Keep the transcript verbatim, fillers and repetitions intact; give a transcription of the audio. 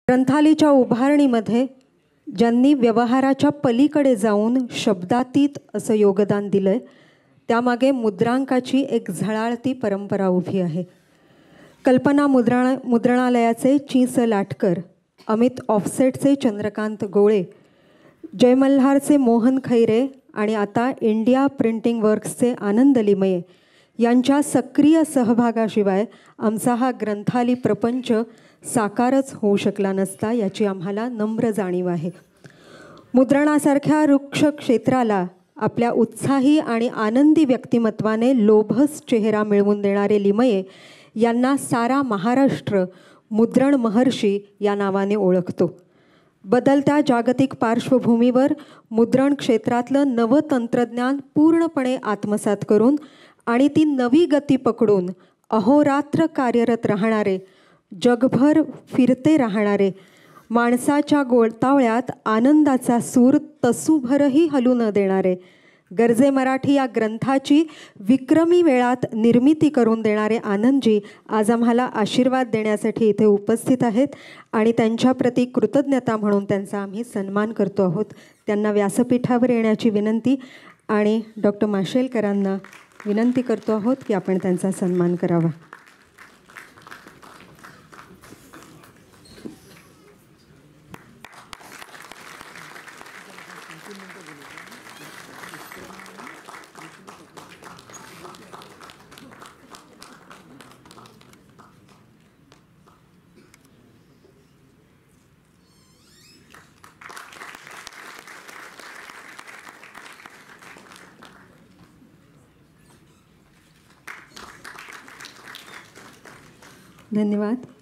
ग्रंथालयाच्या उभारणीमध्ये ज्यांनी व्यवहाराच्या पलीकडे जाऊन शब्दातीत असं योगदान दिलं आहे, त्यामागे मुद्रांकाची एक झळाळती परंपरा उभी आहे. कल्पना मुद्रण मुद्रणालयाचे चीस लाटकर, अमित ऑफसेटचे चंद्रकांत गोळे, जय मल्हारचे मोहन खैरे आणि आता इंडिया प्रिंटिंग वर्क्सचे आनंद लिमये यांच्या सक्रिय सहभागाशिवाय आमचा हा ग्रंथालय प्रपंच साकारच होऊ शकला नसता, याची आम्हाला नम्र जाणीव आहे. मुद्रणासारख्या वृक्ष क्षेत्राला आपल्या उत्साही आणि आनंदी व्यक्तिमत्वाने लोभस चेहरा मिळवून देणारे लिमये यांना सारा महाराष्ट्र मुद्रण महर्षी या नावाने ओळखतो. बदलत्या जागतिक पार्श्वभूमीवर मुद्रण क्षेत्रातलं नवं तंत्रज्ञान पूर्णपणे आत्मसात करून आणि ती नवी गती पकडून अहोरात्र कार्यरत राहणारे, जगभर फिरते राहणारे, माणसाच्या गोळतावळ्यात आनंदाचा सूर तसूभरही हलू न देणारे, गर्जे मराठी या ग्रंथाची विक्रमी वेळात निर्मिती करून देणारे आनंदजी आज आम्हाला आशीर्वाद देण्यासाठी इथे उपस्थित आहेत आणि त्यांच्याप्रती कृतज्ञता म्हणून त्यांचा आम्ही सन्मान करतो आहोत. त्यांना व्यासपीठावर येण्याची विनंती आणि डॉक्टर माशेलकरांना विनंती करतो आहोत की आपण त्यांचा सन्मान करावा. धन्यवाद.